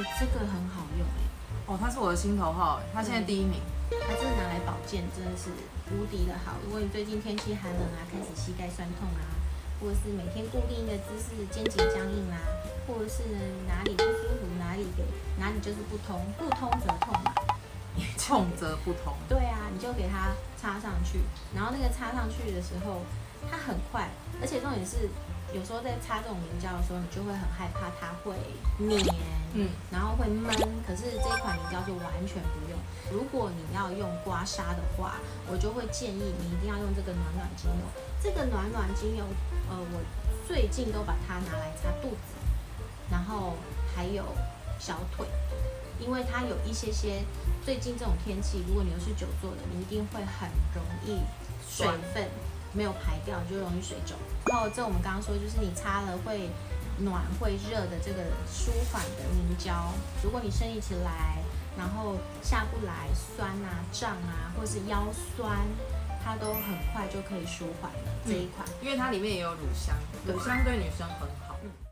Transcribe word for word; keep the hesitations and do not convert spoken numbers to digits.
这个很好用哎、 欸。哦，它是我的心头好，它现在第一名。 它这个拿来保健真的是无敌的好。如果你最近天气寒冷啊，开始膝盖酸痛啊，或者是每天固定一个姿势肩颈僵硬啊，或者是哪里不舒服，哪里给哪里就是不通，不通则痛嘛。 痛则不通。 对啊，你就给它插上去，然后那个插上去的时候，它很快，而且重点是，有时候在擦这种凝胶的时候，你就会很害怕它会黏，嗯，然后会闷。可是这一款凝胶就完全不用。如果你要用刮痧的话，我就会建议你一定要用这个暖暖精油。这个暖暖精油，呃，我最近都把它拿来擦肚子，然后还有小腿。因为它有一些些，最近这种天气，如果你又是久坐的，你一定会很容易水分没有排掉，就容易水肿。然后这我们刚刚说，就是你擦了会暖会热的这个舒缓的凝胶，如果你生理起来，然后下不来酸啊、胀啊，或是腰酸，它都很快就可以舒缓了。这一款， 因为它里面也有乳香，乳香对女生很好。